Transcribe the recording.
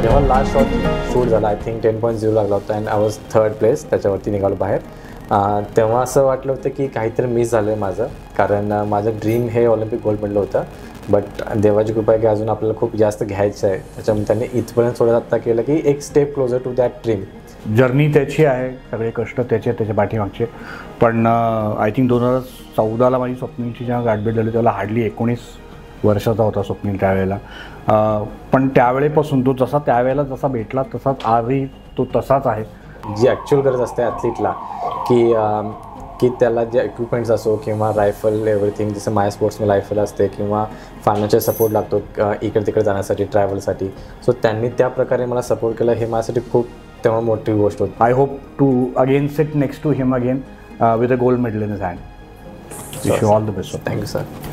जेव्हा last shot shoot झाला I think 10.0 लागला होता and I was 3rd place, त्याच्यावरती निघालो बाहेर. तेव्हा असं वाटलं होतं की काहीतरी मिस झालं आहे माझं, कारण माझं ड्रीम हे ऑलिम्पिक गोल्ड मेडल होतं. बट देवाची कृपा आहे की अजून आपल्याला खूप जास्त घ्यायचं आहे, त्याच्यामुळे त्यांनी इथपर्यंत थोडं आत्ता केलं की एक step closer to that dream. Journey त्याची आहे, सगळे कष्ट त्याच्या पाठीमागचे. पण आय थिंक 2014ला माझी स्वप्नीलची जेव्हा गाठभेट झाली तेव्हा हार्डली 19 वर्षाचा होता स्वप्नील त्यावेळेला. पण त्यावेळेपासून तो त्यावेळेला जसा भेटला तसाच आजही तो तसाच आहे. जी ॲक्च्युअल गरज असते ॲथलीटला की त्याला जे इक्विपमेंट्स असो किंवा रायफल एव्हरीथिंग, जसं माय स्पोर्ट्समध्ये रायफल असते किंवा फायनान्शियल सपोर्ट लागतो इकडे तिकडे जाण्यासाठी ट्रॅव्हलसाठी. सो त्यांनी त्या प्रकारे मला सपोर्ट केला, हे माझ्यासाठी खूप तेव्हा मोठी गोष्ट होती. I hope to again sit next to him again with a gold medal in his hand. Wish you all the best. Thank you sir.